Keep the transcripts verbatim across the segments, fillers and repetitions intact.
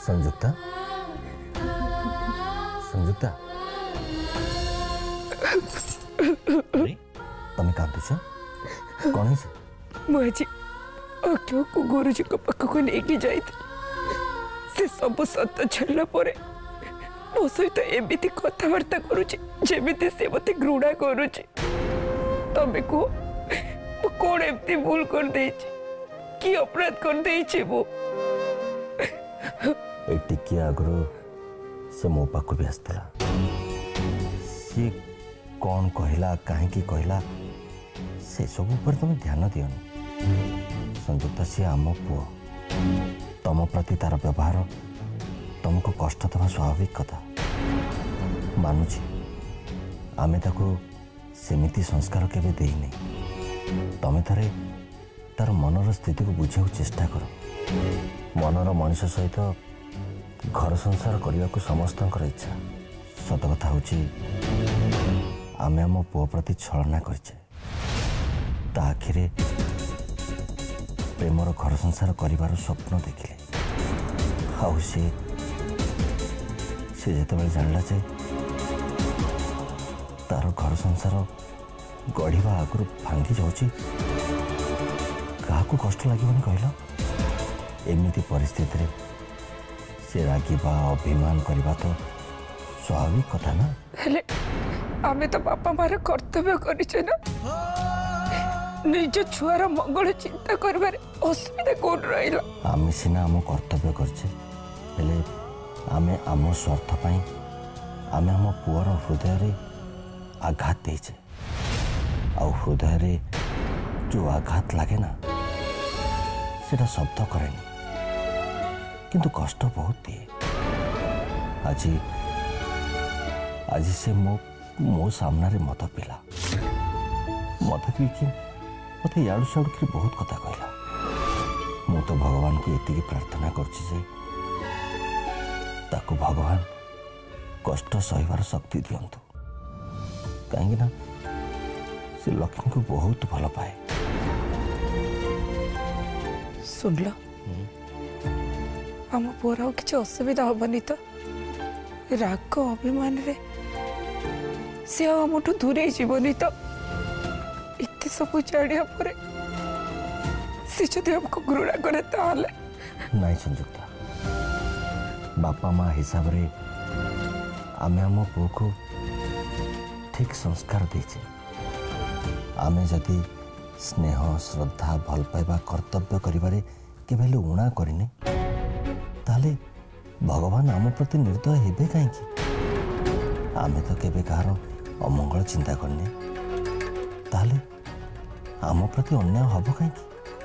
संयुक्ता संयुक्ता तुम कांदुच कौन है मुझे अक्षय को गुरुजी को पाखक नहीं जाई से सब सत छाड़ा पर मो सहित एमती कथबार्ता करुचे जमी से मत घृणा करुचे तमें कह कौन एमती भूल कर दे कि अपराध कर दे वो टिके आगु से मो पाक भी आसला सी कौन कहला कहीं कहला से सब ऊपर तुम ध्यान दियोनी संयुक्ता सी आम पुओ तम प्रति तार व्यवहार तुमको कष्ट देवा स्वाभाविक कथा मानुची आमे ताको सेमिति संस्कार केबे देइनी तमे थरे तार मनर स्थिति को बुझाऊ चेष्टा कर मनर मनुष्य सहित घर संसार करने को समस्त इच्छा सत कथा हूँ आमे आम पुओ प्रति छलना करछे ता आखिरे प्रेमर घर संसार करिवार स्वप्न देखिले आउ से से जेतेबेले जानला जे तार घर संसार गढ़िवा आगुरी भांगी जाउची काहाकू कष्ट लागिबनी कहला एमिति परिस्थिति रे से रागिबा अभिमान करबा तो स्वाभाविक कथा ना हेले आमे तो बापा मार कर्तव्य करिछे ना निज छुआर मंगल चिंता करबारे असुविधा कोन रहिला आमे सिना आम कर्तव्य करछे हेले आमे आम स्वार्थ पाई आमे आम पुअर हृदय रे आघात देछे आ हृदय रे जो आघात लागे ना सेटा शब्द करेनी किंतु कष्ट बहुत दिए आज आज से मो मो सामना रे मत पिला मत पी कि मत याड़ू साड़ू कि बहुत कथा कहला मु तो भगवान को एति प्रार्थना करछि जे ताको भगवान कष्ट सहिबार शक्ति दियंतु कहीं ना से लक्ष्मी को बहुत भल पाए सुन लो आम पुअर आ कि असुविधा हेनी तो राग अभिमान रे से आमठू दूरे जीवनी तो इतने सब जानिया पर से जदि हमको घृणा करे ताले नहीं संयुक्ता बापा माँ हिसाब रे आमे आम पुओ को ठीक संस्कार देचे आमे जदि स्नेह श्रद्धा भल पाइबा कर्तव्य करिबारे केबेले उणा करिने ताले भगवान आम प्रति निर्दय हेबे काईकि आमे तो केबे कहार अमंगल चिंता करने ताले आम प्रति अन्याय हब काईकि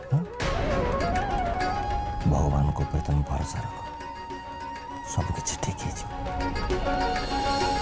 भगवान को ऊपर तुम भरोसा रख सब किछि ठीक है।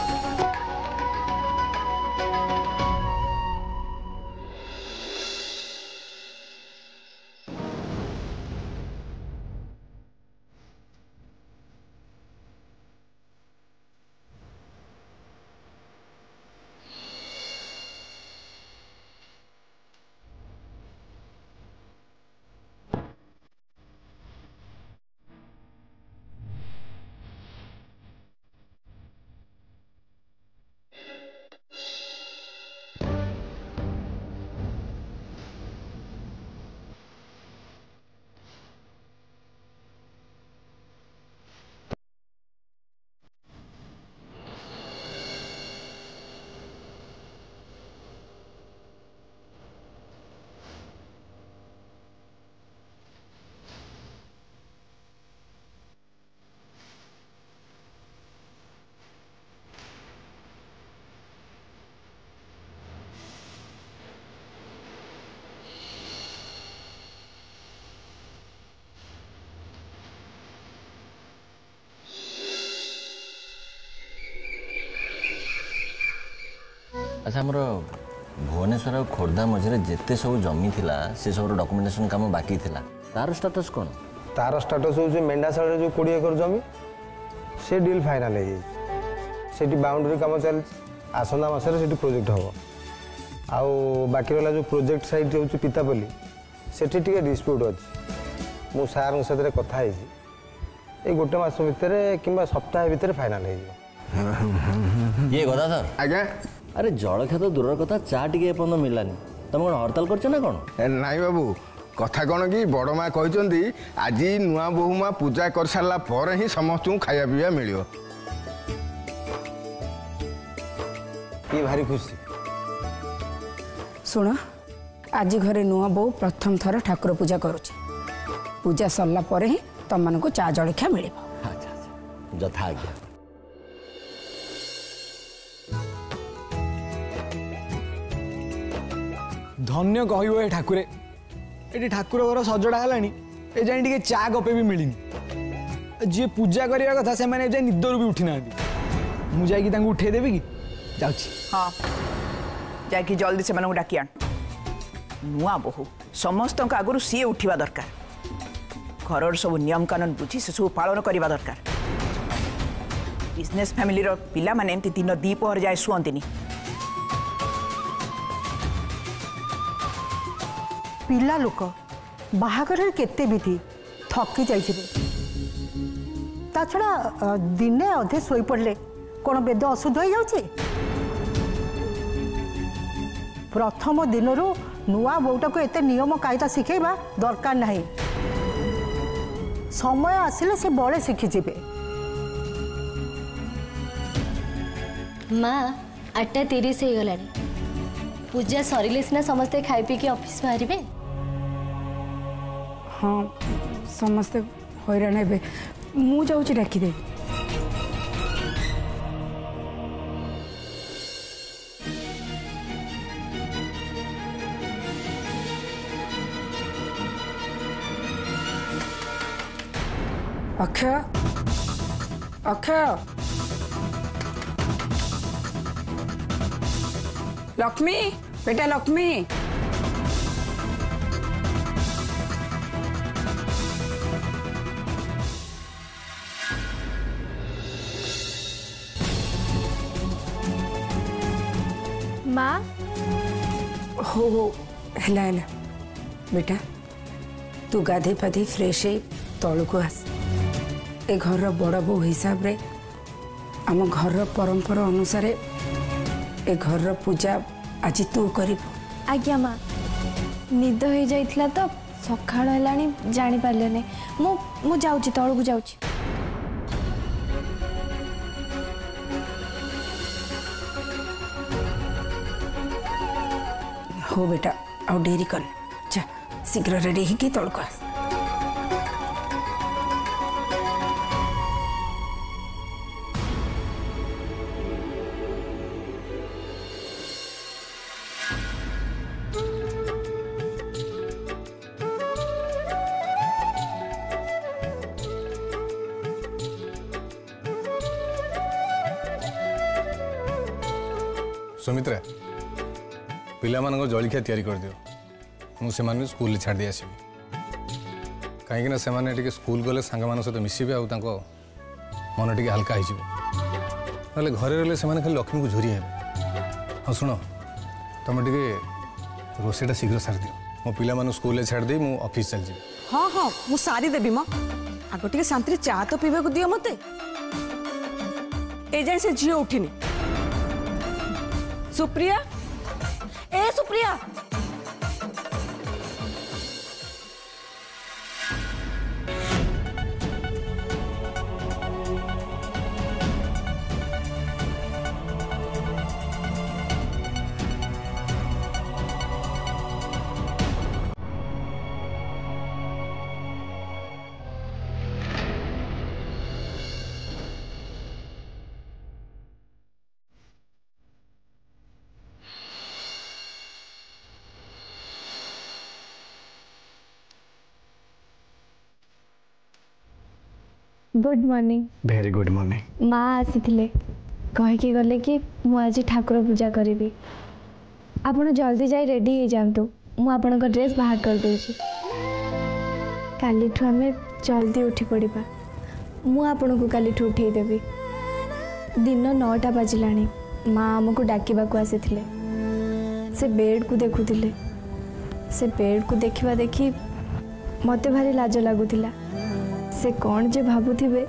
अच्छा मोर भुवनेश्वर और खोर्धा मझे जिते सब जमी थिला से सब डॉक्यूमेंटेशन काम बाकी थिला तार स्टेटस कौन तार स्टेटस हो मेंढाशाल जो कोड़े एकर जमी से डील फाइनाल है बाउंड्री काम चल आसंदा मसरे से प्रोजेक्ट हम आउ बाकी रहा जो प्रोजेक्ट साइड हो पितापल्ली से डिस्प्यूट अच्छी मु सार साथ कथा ये गोटे मास भितर कि सप्ताह भितर फाइनाल हो ये गदा सर आज्ञा अरे जलखिया तो दूर कथा चा टे पर्यटन मिलानी तुम कौन हड़ताल कर ना कौन नाई बाबू कथा कौन कि बड़ माँ कहते आज नुआ बोहू माँ पूजा कर सारा पर ही समस्त को खाया पीवा मिल ये भारी खुशी शुण आज घरे नुआ बो प्रथम थर ठाकुर पूजा करुचे पूजा सरला पर ही तुम मान को चा जलखिया मिल अच्छा अच्छा यथा आज्ञा धन्य कह ठाकुरे ये ठाकुर घर सजड़ा है ए जाए टे चा गपे भी मिलनी जी पूजा करने कथा से मैंने निदर भी उठी ना मुझे उठेदेवी कि जाऊँ हाँ जाकि जल्दी से डाकी आन नुआ बोहू समस्त आगु सी उठा दरकार घर सब नियम कानून बुझी से सब पालन करवा दरकार बिजनेस फैमिली पिला माने एमती दिन दीपहर जाए शुअंती पिला लोक बाहागर केते विधि थकी जाइए ता छड़ा दिने अधे शोई पड़े कौन बेद अशुद्ध हो जाउछे प्रथम दिन नुआ बोटा को एते नियम कायदा शिखेबा दरकार नहीं समय आसिले से बड़े शिखिजिबे माँ आठटा तीस हो गला पूजा सरिले सिना समस्ते खाई पी के ऑफिस बाहर हाँ समस्ते हैरान हे मु जाऊँ डाकी दे अक्षय अक्षय लक्ष्मी बेटा लक्ष्मी माँ हो हो हेला हेला बेटा तू गाधे पाधे फ्रेश है तलू को आस ए घर बड़ बो हिसाब रे आम घर परंपरा अनुसार ए घर पूजा आज तू कर आज्ञा माँ निद हो जाइथिला तो सकाळ हेलानी जानी पारले नै मु मु जाउची तळु को जाउची हो बेटा आउ डेरी कर जा शीघ्र रेडी ही की तळु को आस सुमित्रा पिला मान जलखिया तैयारी कर दियो मुझे स्कूल छाड़ दी आसबि कहीं से स्कूल गले सांग मान सहित मिसबे आ मन टे हल्का हो ना घरे रही से खाली लक्ष्मी को झुरी हे हाँ शुण तुम टे रोषेटा शीघ्र सारी दियो मो पिला स्कूल छाड़ दे मु ऑफिस चल जी हाँ हाँ मु सारी देवी माँ आग टे शांति चा तो पीवा को दियो मते ए जाए से झील उठिनी सुप्रिया ए Supriya good morning very good morning माँ आसी कहीकि गले कि मुझे ठाकुर पूजा करी आपड़ जल्दी जाए रेडी हो जातु मुझे ड्रेस बाहर कर दूसरी काली आम जल्दी उठी पड़ा मुझे को काली उठेदेवी दिन नौटा बाजिला माँ आमको डाकवा आसी से बेड को देखुले से बेड को देखा देखी मत भारी लाज लगुला से कौन जे भाबुथिबे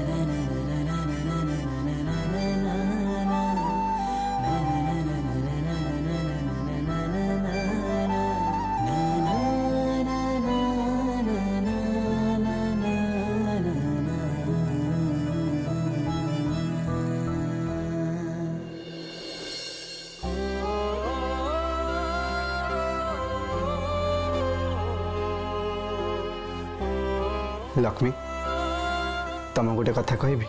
लक्ष्मी तुम गोटे कथा कहबी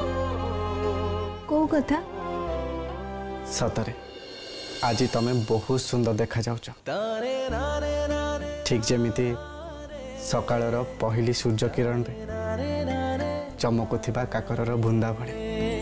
को कथा सतरे आज तुम बहुत सुंदर देखा जाउछ ठीक जमीती सकाळर पहली सूर्य किरण रे चमकुथिबा काकरर बुंदा भळे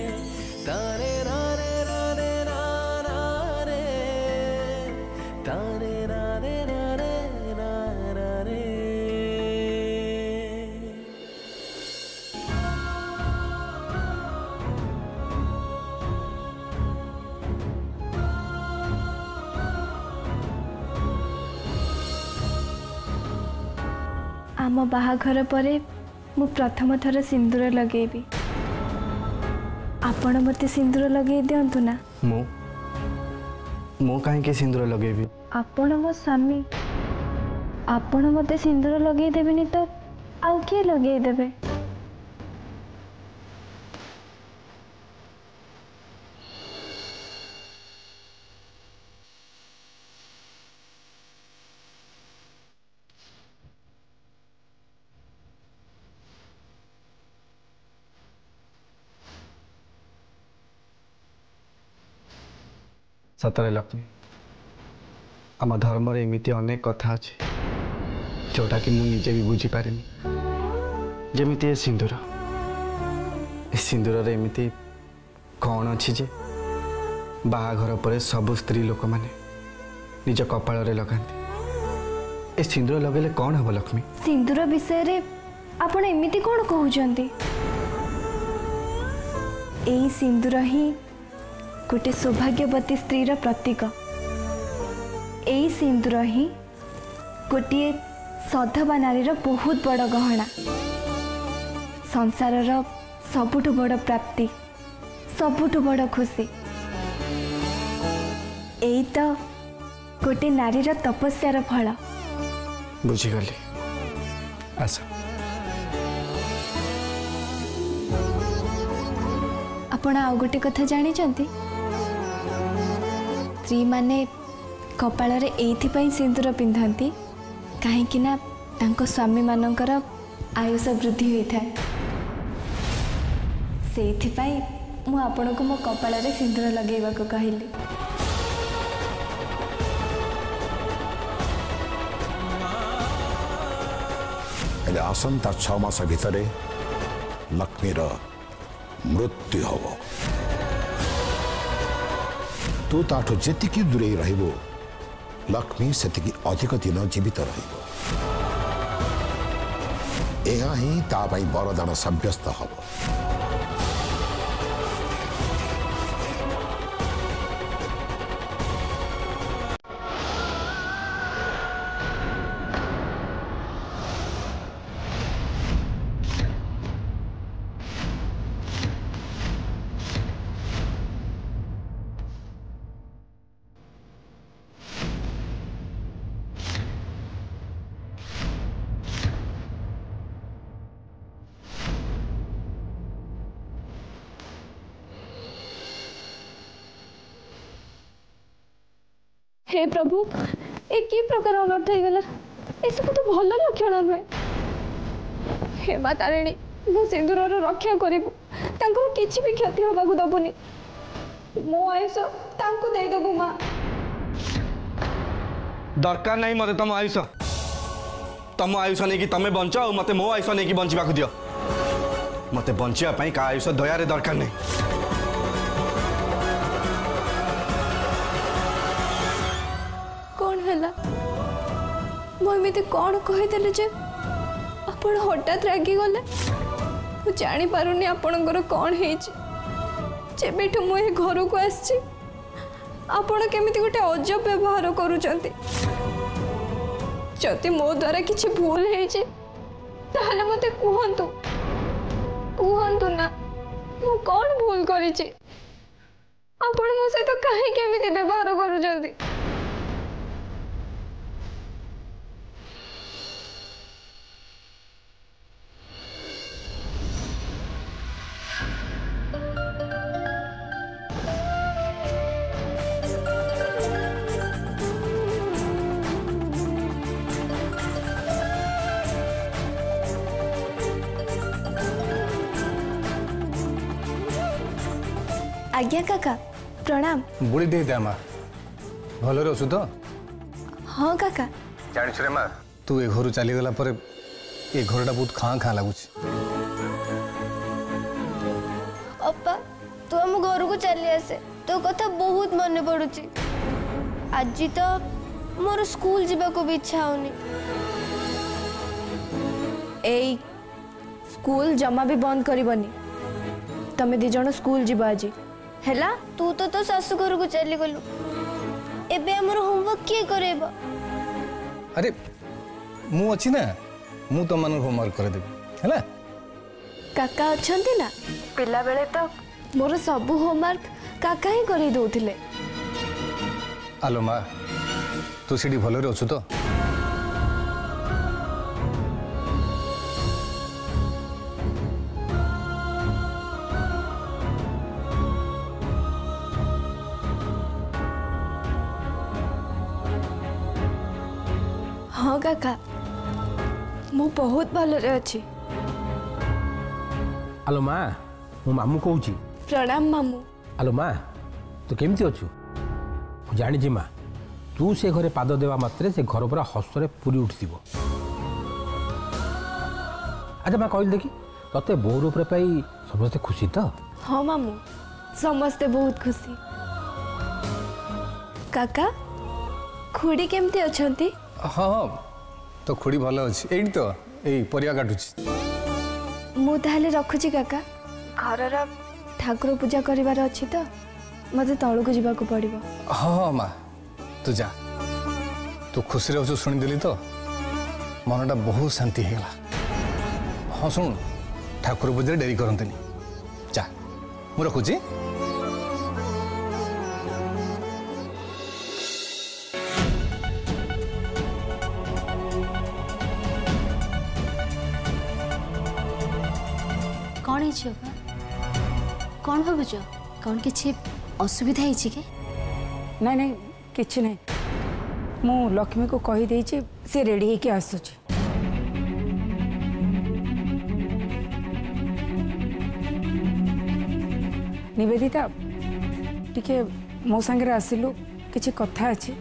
आम बाहाघर परे मु प्रथम थर सिंदूर लगेबी आपण मते सिंदूर लगे दियंतु ना मु मु काहे के सिंदूर लगेबी आपण मो स्वामी आपण मते सिंदूर लगे देबेनी तो आउ के लगे देबे सतरे लक्ष्मी आम धर्म एमती अनेक कथा अच्छे जोटा कि मुझे भी बुझी पारे जमीती ए सिंदूर ए सिंदूर एमती कौन अच्छी जे बाहाघर पर सब स्त्री लोक माने निज कपाल रे लगाती ए सिंदूर लगेले कौन हम लक्ष्मी सिंदूर विषय रे आपण एमिति कौन कहउचंती एई सिंदूर ही गोटे सौभाग्यवती स्त्री प्रतीक एई सिंदूर ही गोटे सधवा नारी बहुत बड़ गहना संसार सबुठ बड़ प्राप्ति सबुठ बड़ खुशी एई तो गोटे नारी तपस्यार फल बुझीगली आस आपण आउ गोटे कथा जानी चंती स्त्री माने कपाल रे एइथिपई सिंदूर पिंधंती काहेकि ना तांको स्वामी मानकर आयुष वृद्धि होता है सेइथिपई मु आपण को मो कपाल रे सिंदूर लगेबा को कहली आसंता छ मास भितर लक्ष्मीर मृत्यु हम तू ताठू जेतिकी दूरे रहिबो लक्ष्मी सेतिकी अधिक दिन जीवित रहिबो एहा ही ता पई वरदान सब्यस्त हबो हे प्रभु ए कि प्रकार अनर्थ हो गला ए सब तो भल लक्षण नुहे हे माँ तारिणी मो सिंदूर रक्षा करिबु तांको किछि भी क्षति होबा को दबुनी मो आयुष तांको दे दबु माँ दरकार नहीं मते तुम आयुष तुम आयुष नहीं कि तमें बंच और मते मो आयुष नहीं कि बंचवा को दियो मते बंचिया पई का आयुष दयारे दरकार नहीं मुझे कौन कहीदेले जे आपण हठात रागी गले मु जानी पारुनी आपणकर कौन होबेठू मुझे घर को आसी आपण केमिति गोटे अजब व्यवहार करुचंती जदि मो द्वारा किछि भूल है ताहले मते कुहंतु कुहंतु ना मु कौन भूल करी छी आपण मो सहित काहे केमिति व्यवहार करू जल्दी आज्ञा काका प्रणाम बुढ़ी दे दे माँ भलरे अच्छु तो हाँ काका जानिस रे माँ तू ए घर चली गला पर ए घरटा बहुत खाँ खाँ लगुच अप्पा तू आम घर को चली आसे तो कथा बहुत मन पड़ुची आज तो मोर स्कूल जीवा को भी इच्छा होनी ए स्कूल जमा भी बंद करबनी तमे दी जण स्कूल जीवा आज हैला तू तो तो सासु घर को चली गलु एबे हमर होमवर्क किए करेबा अरे मु अछि ना मु तो मन होमवर्क कर देबी हैला काका अछंती ना पिला बेले तो मोर सब होमवर्क काका ही करी दोथिले आलो माँ तू सीडी भलरे अच्छु तो हाँ काका मु बहुत भलरे अछि आलो माँ मो मामू कहूँ प्रणाम मामू आलो माँ तू केमती अच्छु जानी माँ तू से घरे पाद देवा मात्रे से घर पूरा हसरे पूरी उठी अच्छा माँ कहली देखी तते बोर उपर पाई समस्ते खुशी तो हाँ मामू समस्ते बहुत खुशी काका खुड़ी केमती अछंती हाँ हाँ तो खुड़ी भल अच्छी एई तो एई परिया काटुची मु ताहले रखुची काका घरर ठाकुर पूजा करिवार अछि तो मते तळु को जिबा को पड़िबो हाँ हाँ माँ तू जा तू खुशी रे शुणी देली तो मनटा बहुत शांति है गला हाँ सुन ठाकुर पूजा डेरी करंतनी जा मु रखुची कौन है कौन भावुच कौन किसी असुविधा है कि नहीं नहीं किसी नहीं मु लक्ष्मी को कही देछि से रेडी है कि आसुची निवेदिता टिके मो संगे आसिलु किछि कथा अछि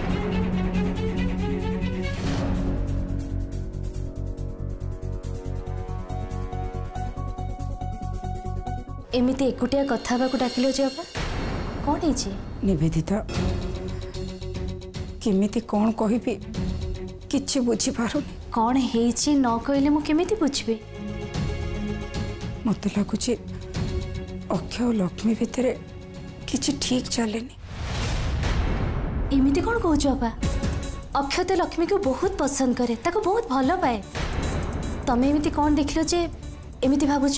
एमिति एकुटिया कथा बाकु डाकिलो जे अपा कौन है निवेदिता केमिति कौन कहिबी किछि बुझी पारुनी कौन है न कहले मु केमिति बुझबे मते लागुची अक्षय और लक्ष्मी भितर किछि ठीक चलेनी एमिति कौन कहू अपा अक्षय तो लक्ष्मी को बहुत पसंद करे ताको बहुत भल पाए तमे एमिति कौन देखलो जे एमिति भाबुछ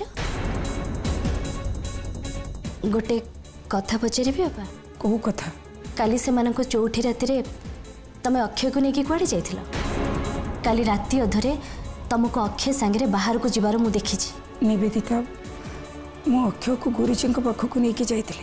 गोटे कथा पचारि अपा कहू कथा काली से मानको चौठी राति रे तमे अक्षय को लेकिन कुआडे जाइथिला काली राति अधरे तुमको अक्षय सांगे बाहर को जीवार मु देखी निवेदिता मु अक्षय को गुरुजी पाख को लेकिन जाइथिले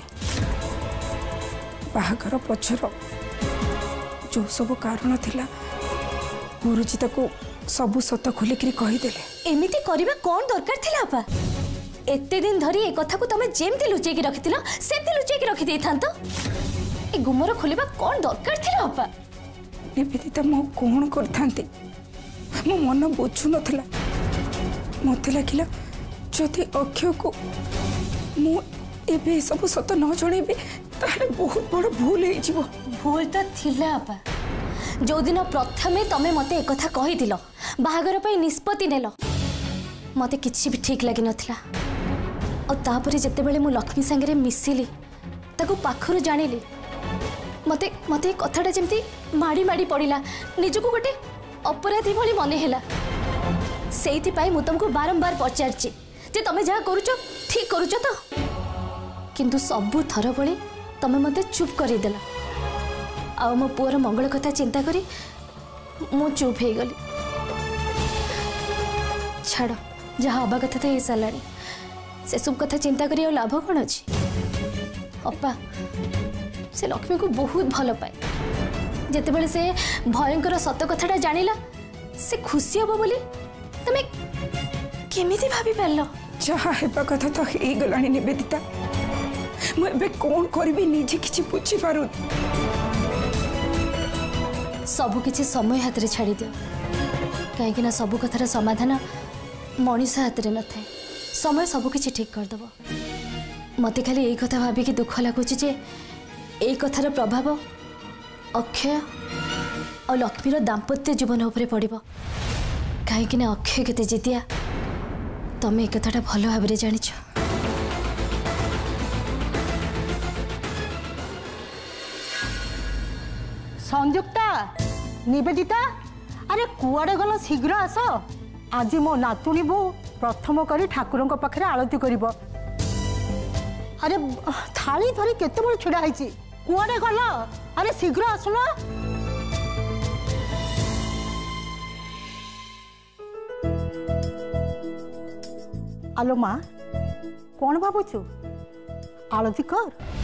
बाहागर पछर जो सब कारण थिला गुरुजी ताको सब सत खोलिक कहीदेले एमिति करबा कौन दरकार थिला अपा एते दिन धरी ए कथा को तमे जेमती लुचेकी रखिथिला सेमती लुचेकी रखि देथांतो ए गुमर खोलिबा कौन दरकार थिला अपा निवेदिता मो कौन करथांती मो मन बुझु नथला मते लागिला जदि अक्षय को मु एबे सब सत न जणेबे ताले बहुत बड़ भूल हे जीवो भूल तो थिला अपा जो दिन प्रथमे तमे मते ए कथा कहि दिलो बाहागर पई निष्पत्ति नेलो मते किछि भी ठीक लागि नथला और तापरे जते बेले मु लक्ष्मी संगे मिसिली ताको पाखरु जानिली मते मते कथाटा जेमती माड़ी माड़ी पड़िला निजको गोटे अपराधी भली मने हैला से तुमको बारंबार पचारची जे तुम जहाँ करुच ठीक करुच तो किंतु सबु थर भली तुम मत चुप करदेल आ मो पुअर मंगल कथा चिंता करी मु चुप हो गली छाड़ जहाँ हवा कथा तो हो सारा से सब कथा चिंता करी लाभ कौन अच्छी अपा से लक्ष्मी को बहुत भल पाए जिते से भयंकर सत कथाटा जानिला से खुशी हम बोली तुम केमिति भाभी पारल जहाँ हेबा कथा तो हो गलानी निवेदिता मुझे कौन करी निजे किसी बुझी पारू सबु किछि समय हाथ रे छाड़ी दियो कहीं सबु कथार समाधान मनीष हाथ रे न थाए समय सबु किछि ठीक कर दबो मते खाली एई कथा भाबी कि दुख लागुछि जे एई कथार प्रभाव अक्षय और लक्ष्मीर दाम्पत्य जीवन उपरे पड़िबो कहीं अक्षय केते जितिया तमे ए कथाटा भल भाव रे जानिछ संयुक्ता निवेदिता अरे कुआड़े गल शीघ्र आस आज मो नातुणी बो प्रथम करी ठाकुर पाखे आरती करिब अरे थाली धरी केते बड़ छिड़ा हैची कुआड़े गल अरे शीघ्र आसुन आलो माँ कौन भावुचु आरती कर